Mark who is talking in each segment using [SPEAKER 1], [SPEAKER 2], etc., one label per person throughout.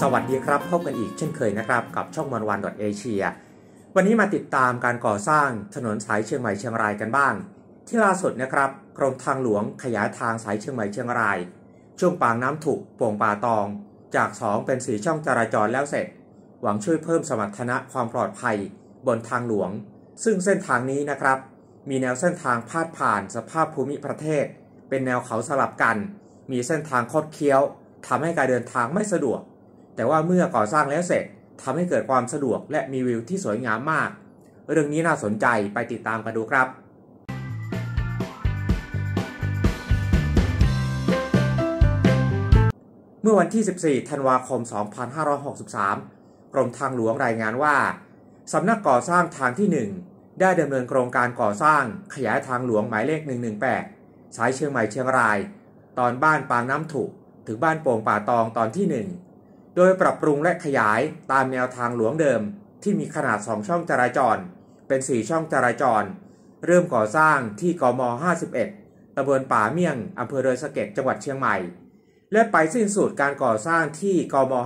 [SPEAKER 1] วัสดีครับพบกันอีกเช่นเคยนะครับกับช่องวันเอเชียวันนี้มาติดตามการก่อสร้างถนนสายเชียงใหม่เชียงรายกันบ้างที่ล่าสุดนะครับกรมทางหลวงขยายทางสายเชียงใหม่เชียงรายช่วงปางน้ำถุกโป่งป่าตองจาก2เป็น4ช่องจราจรแล้วเสร็จหวังช่วยเพิ่มสมรรถนะความปลอดภัยบนทางหลวงซึ่งเส้นทางนี้นะครับมีแนวเส้นทางพาดผ่านสภาพภูมิประเทศเป็นแนวเขาสลับกันมีเส้นทางคดเคี้ยวทำให้การเดินทางไม่สะดวกแต่ว่าเมื่อก่อสร้างแล้วเสร็จทำให้เกิดความสะดวกและมีวิวที่สวยงามมากเรื่องนี้น่าสนใจไปติดตามกันดูครับเมื่อวันที่14ธันวาคม2563กรมทางหลวงรายงานว่าสำนักก่อสร้างทางที่1ได้ดำเนินโครงการก่อสร้างขยายทางหลวงหมายเลข118สายเชียงใหม่เชียงรายตอนบ้านปางน้ำถุถึงบ้านโป่งป่าตองตอนที่1โดยปรับปรุงและขยายตามแนวทางหลวงเดิมที่มีขนาด2ช่องจราจรเป็น4ช่องจราจรเริ่มก่อสร้างที่กม51ตำบลป่าเมี่ยงอำเภอดอยสะเก็ดจังหวัดเชียงใหม่และไปสิ้นสุดการก่อสร้างที่กม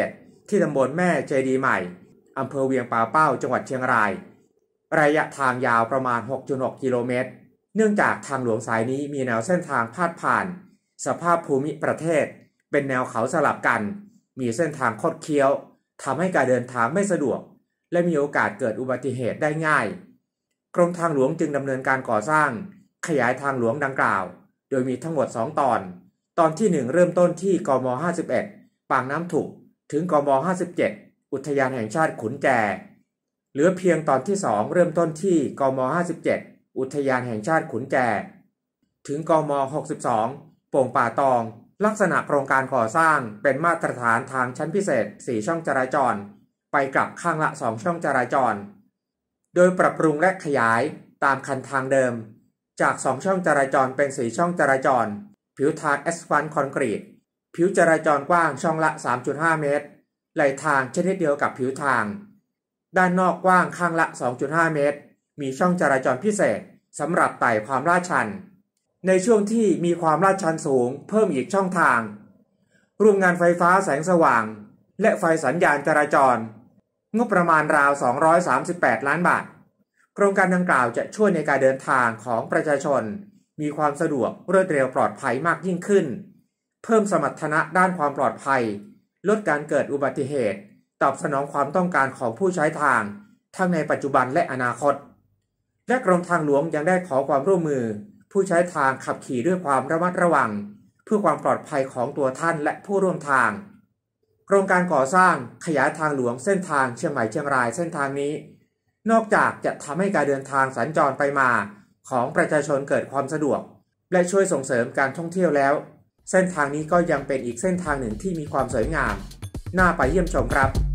[SPEAKER 1] 57ที่ตำบลแม่เจดีย์ใหม่อำเภอเวียงป่าเป้าจังหวัดเชียงรายระยะทางยาวประมาณ 6.6 กิโลเมตรเนื่องจากทางหลวงสายนี้มีแนวเส้นทางพาดผ่านสภาพภูมิประเทศเป็นแนวเขาสลับกันมีเส้นทางคดเคี้ยวทำให้การเดินทางไม่สะดวกและมีโอกาสเกิดอุบัติเหตุได้ง่ายกรมทางหลวงจึงดำเนินการก่อสร้างขยายทางหลวงดังกล่าวโดยมีทั้งหมด2ตอนที่1เริ่มต้นที่กม51ปางน้ำถุถึงกม57อุทยานแห่งชาติขุนแจเหลือเพียงตอนที่2เริ่มต้นที่กม57อุทยานแห่งชาติขุนแจถึงกม62โป่งป่าตองลักษณะโครงการก่อสร้างเป็นมาตรฐานทางชั้นพิเศษ4ช่องจราจรไปกลับข้างละ2ช่องจราจรโดยปรับปรุงและขยายตามคันทางเดิมจาก2ช่องจราจรเป็น4ช่องจราจรผิวทางแอสฟัลต์คอนกรีตผิวจราจรกว้างช่องละ 3.5 เมตรไหลทางชนิดเดียวกับผิวทางด้านนอกกว้างข้างละ 2.5 เมตรมีช่องจราจรพิเศษสำหรับไต่ความลาดชันในช่วงที่มีความลาดชันสูงเพิ่มอีกช่องทางโรงงานไฟฟ้าแสงสว่างและไฟสัญญาณจราจรงบประมาณราว238ล้านบาทโครงการดังกล่าวจะช่วยในการเดินทางของประชาชนมีความสะดวกรวดเร็วปลอดภัยมากยิ่งขึ้นเพิ่มสมรรถนะด้านความปลอดภัยลดการเกิดอุบัติเหตุตอบสนองความต้องการของผู้ใช้ทางทั้งในปัจจุบันและอนาคตและกรมทางหลวงยังได้ขอความร่วมมือผู้ใช้ทางขับขี่ด้วยความระมัดระวังเพื่อความปลอดภัยของตัวท่านและผู้ร่วมทางโครงการก่อสร้างขยายทางหลวงเส้นทางเชียงใหม่เชียงรายเส้นทางนี้นอกจากจะทำให้การเดินทางสัญจรไปมาของประชาชนเกิดความสะดวกและช่วยส่งเสริมการท่องเที่ยวแล้วเส้นทางนี้ก็ยังเป็นอีกเส้นทางหนึ่งที่มีความสวยงามน่าไปเยี่ยมชมครับ